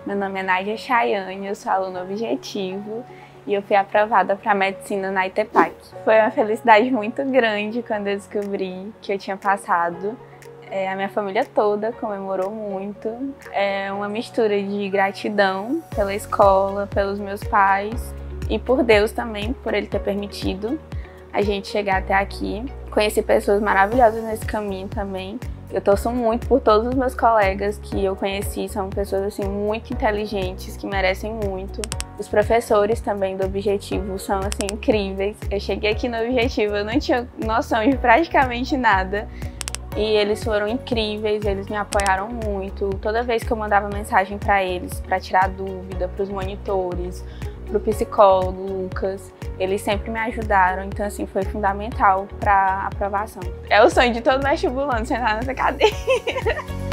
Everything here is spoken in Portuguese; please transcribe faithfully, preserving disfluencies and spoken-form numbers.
Meu nome é Nádia Chayane, eu sou aluna objetivo e eu fui aprovada para medicina na ITEPAC. Foi uma felicidade muito grande quando eu descobri que eu tinha passado. É, a minha família toda comemorou muito. É uma mistura de gratidão pela escola, pelos meus pais e por Deus também, por Ele ter permitido a gente chegar até aqui. Conheci pessoas maravilhosas nesse caminho também. Eu torço muito por todos os meus colegas que eu conheci, são pessoas assim muito inteligentes, que merecem muito. Os professores também do Objetivo são assim incríveis. Eu cheguei aqui no Objetivo, eu não tinha noção de praticamente nada. E eles foram incríveis, eles me apoiaram muito. Toda vez que eu mandava mensagem para eles, para tirar dúvida, para os monitores, para o psicólogo Lucas, eles sempre me ajudaram, então assim, foi fundamental para a aprovação. É o sonho de todo vestibulando sentar nessa cadeira.